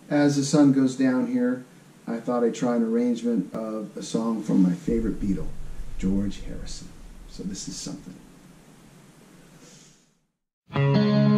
As the sun goes down here, I thought I'd try an arrangement of a song from my favorite Beatle, George Harrison. So this is something.